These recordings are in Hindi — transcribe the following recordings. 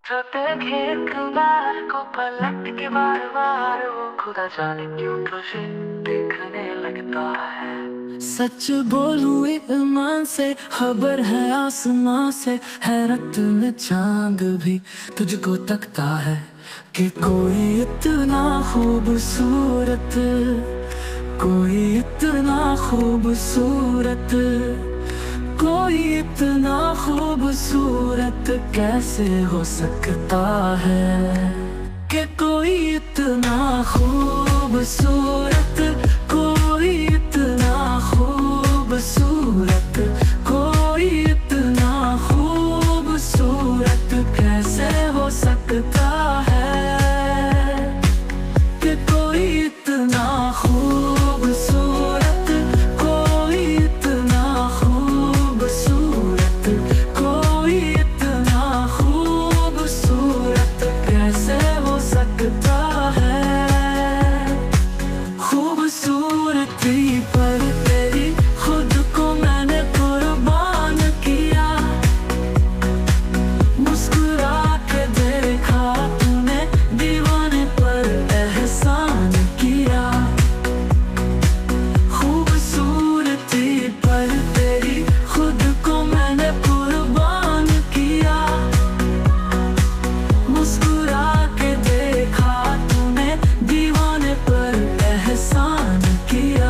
जो देखे एक बार को पलट के बार बार वो खुदा जाने क्यों तुझे देखने लगता है। सच बोलूं ईमान से खबर है आसमां से, हैरत में चांद भी तुझको तकता है कि कोई इतना खूबसूरत, कोई इतना खूबसूरत, कोई इतना खूबसूरत कैसे हो सकता है कि कोई इतना खूबसूरत, कोई इतना खूबसूरत, कोई इतना खूबसूरत कैसे हो सकता है कि कोई इतना खूबसूरत, कोई इतना खूबसूरत, कोई इतना खूबसूरत कैसे हो सकता है। खूबसूरती पर तेरी खुद को मैंने कुर्बान किया, मुस्कुरा के देखा तूने दीवाने पर एहसान किया। खूबसूरती पर तेरी खुद को मैंने कुर्बान किया, मुस्कुरा के देखा तूने दीवाने पर एहसान किया।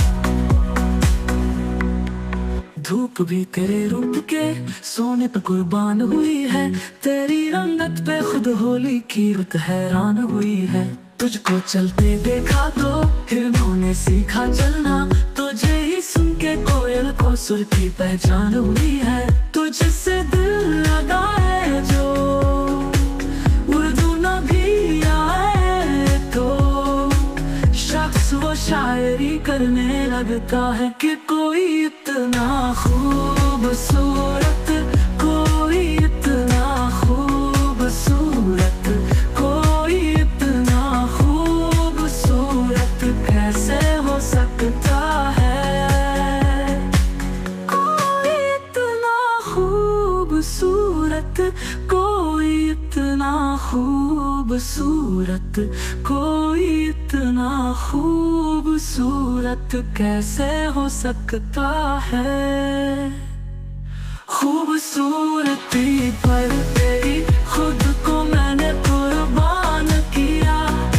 धूप भी तेरे रूप के सोने पे कुर्बान हुई है, तेरी रंगत पे खुद होली की रुत हैरान हुई है। तुझको चलते देखा तो हिरणों ने सीखा चलना, तुझे ही सुन के कोयल को सुर की पहचान हुई है। तुझसे दिल लगाए जो उर्दू न भी आए तो शख्स वो शायरी करने लगता है कि कोई इतना खूबसूरत, कोई इतना खूबसूरत, कोई इतना खूबसूरत कैसे हो सकता है। कोई इतना खूबसूरत, कोई इतना खूबसूरत, कोई इतना खूबसूरत कैसे हो सकता है। खूबसूरती पर तेरी खुद को मैंने कुर्बान किया,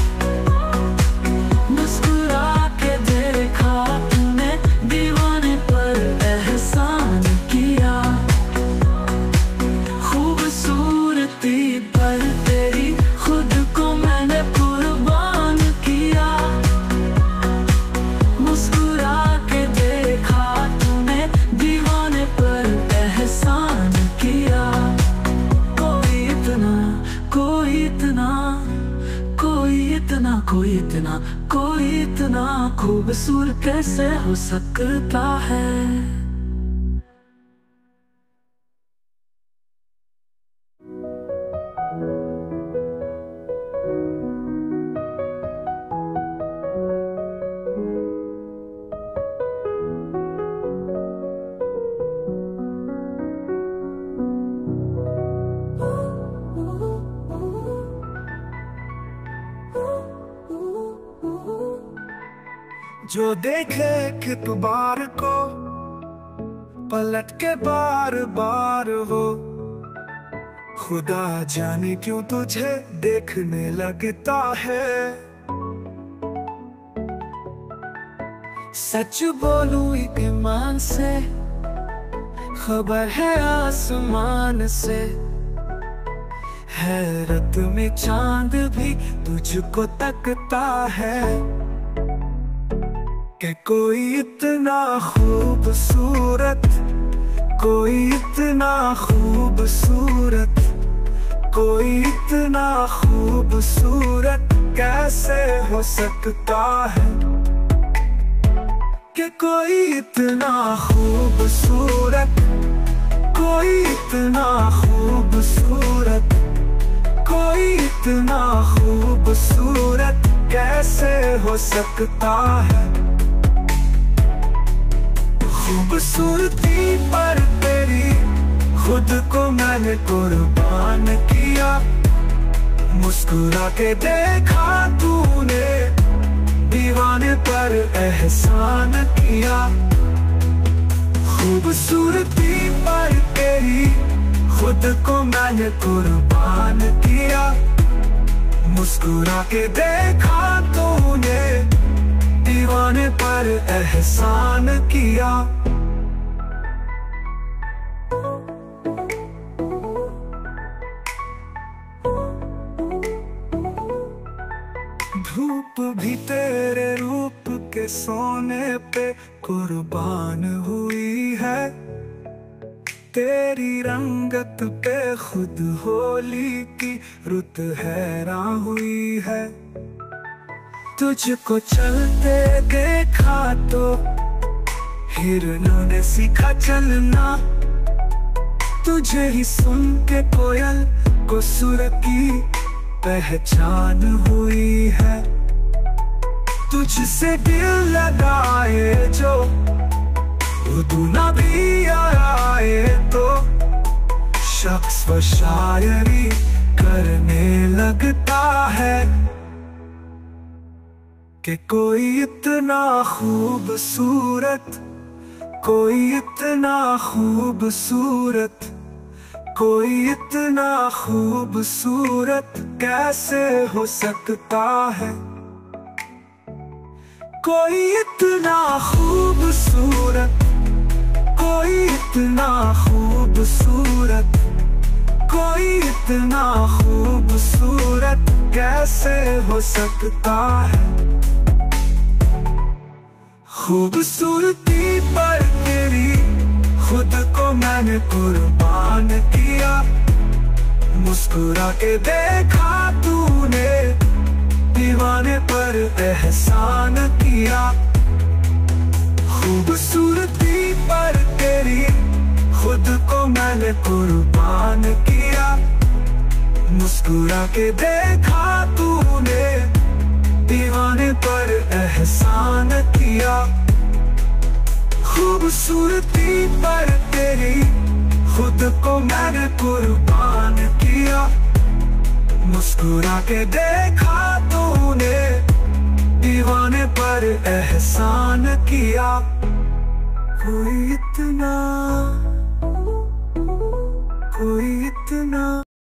मुस्कुरा के देखा तूने दीवाने पर एहसान किया। खूबसूरती पर तेरी खुद को मैंने कुर्बान किया, मुस्कुरा के देखा तूने दीवाने पर एहसान किया। कोई इतना, कोई इतना, कोई इतना, कोई इतना, कोई इतना खूबसूरत कैसे हो सकता है। जो देखे एक बार को पलट के बार बार वो खुदा जाने क्यों तुझे देखने लगता है। सच बोलूं ईमान से खबर है आसमान से, हैरत में चांद भी तुझको तकता है कि कोई इतना खूबसूरत, कोई इतना खूबसूरत, कोई इतना खूबसूरत कैसे हो सकता है कि कोई इतना खूबसूरत, कोई इतना खूबसूरत, कोई इतना खूबसूरत कैसे हो सकता है। खूबसूरती पर तेरी खुद को मैंने कुर्बान किया, मुस्कुरा के देखा तूने, दीवाने पर एहसान किया। खूबसूरती पर तेरी खुद को मैंने कुर्बान किया, मुस्कुरा के देखा तूने, दीवाने पर एहसान किया। धूप भी तेरे रूप के सोने पे कुर्बान हुई है, तेरी रंगत पे खुद होली की रुत हैरान हुई है। तुझको चलते देखा तो हिरणों ने सीखा चलना, तुझे ही सुन के कोयल को सुर की पहचान हुई है। तुझसे दिल लगाए जो दुना भी आए तो शख्स व शायरी करने लगता है कि कोई इतना खूबसूरत, कोई इतना खूबसूरत, कोई इतना खूबसूरत कैसे हो सकता है। कोई इतना खूबसूरत, कोई इतना खूबसूरत, कोई इतना खूबसूरत कैसे हो सकता है। खूबसूरती पर तेरी खुद को मैंने कुर्बान किया, मुस्कुरा के देखा तूने, दीवाने पर एहसान किया। खूबसूरती पर तेरी खुद को मैंने कुर्बान किया, मुस्कुरा के देखा तूने, दीवाने पर एहसान किया। खूबसूरती पर तेरी खुद को मैंने कुर्बान किया, मुस्कुरा के देखा तूने, दीवाने पर एहसान किया। कोई इतना, कोई इतना